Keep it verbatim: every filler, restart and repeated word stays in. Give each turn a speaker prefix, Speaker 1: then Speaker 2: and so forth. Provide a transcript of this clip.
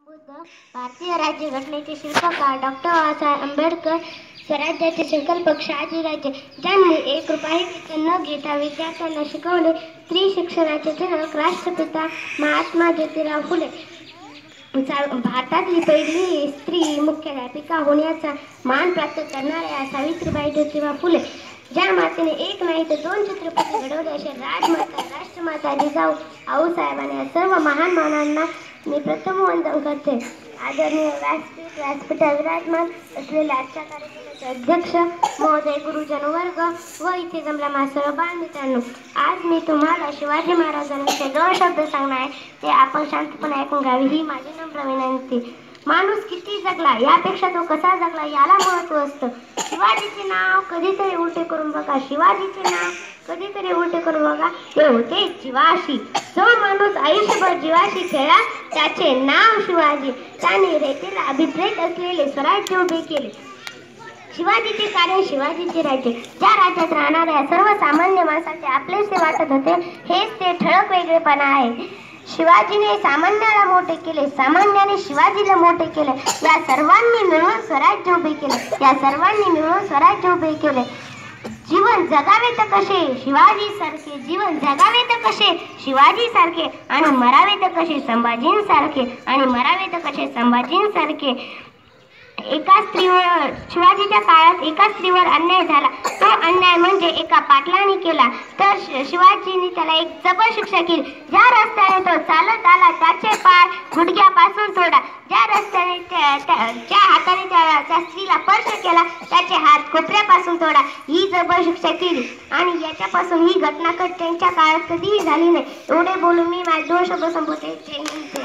Speaker 1: बुद्ध भारतीय राज्यघटनेचे शिल्पकार डॉक्टर बाबासाहेब आंबेडकर, स्वराज्याचे संकल्पक शहाजीराजे, ज्यांनी एक रुपयाही वेतन न घेता विद्यार्थ्यांना शिकवले, स्त्री शिक्षणाचे जनक राष्ट्रपिता महात्मा ज्योतिराव फुले, भारतातली पहिली स्त्री मुख्याध्यापिका होण्याचा मान प्राप्त करणाऱ्या सावित्रीबाई ज्योतिबा फुले, ज्या मातेने एक नाही तर दोन चित्रपट घडवले असे राजमाता, राष्ट्रमाता जिजाऊ आऊसाहेबांनी या सर्व महान मानांना मी प्रथम वंदन करते. आदरणीय व्यासपीठ व्यासपीठावर विराजमान असलेल्या आजच्या कार्यक्रमाचे अध्यक्ष महोदय, गुरुजन वर्ग व इथे जमला मा सर्व बाळमित्रांनो, आज मी तुम्हाला शिवाजी महाराजांचे दोन शब्द सांगणार आहे, ते आपण शांतपणे ऐकून घ्यावे ही माझी नम्र विनंती. माणूस किती जगला यापेक्षा तो कसा जगला याला महत्त्व असतं. शिवाजीचे नाव कधीतरी उलटे करून बघा, शिवाजीचे नाव कधीतरी उलटे करून बघा, ते होते जीवाशी. जो माणूस आयुष्यभर जीवाशी खेळला त्याचे नाव शिवाजी. त्याने रेतीला अभिप्रेत असलेले स्वराज्य उभे केले. शिवाजीचे कार्य, शिवाजीचे राज्य. ज्या राज्यात राहणाऱ्या सर्वसामान्य माणसाचे आपलेसे वाटत होते, हेच ते ठळक वेगळेपणा आहे. शिवाजीने सामान्याला मोठे केले, सामान्याने शिवाजीला मोठे केले. या सर्वांनी मिळून स्वराज्य उभे केले, या सर्वांनी मिळून स्वराज्य उभे केले. जीवन जगावे तर कसे शिवाजी सारखे, जीवन जगावे तर कसे शिवाजी सारखे, आणि मरावे तर कसे संभाजींसारखे, आणि मरावे तर कसे संभाजींसारखे. एका स्त्रीवर शिवाजीच्या काळात एका स्त्रीवर अन्याय झाला. तो अन्याय म्हणजे एका पाटलाने केला, तर शिवाजीने त्याला एक जबर शिक्षा केली. ज्या रस्त्याने तो चालत आला त्याचे पाय गुडघ्यापासून तोडा, ज्या रस्त्याने ज्या हाताने त्या त्या स्त्रीला स्पर्श केला त्याचे हात कोपऱ्यापासून तोडा, ही जबर शिक्षा केली. आणि याच्यापासून ही घटना त्यांच्या काळात कधीही झाली नाही. एवढे बोलून मी माझे दोन शब्द संपवते.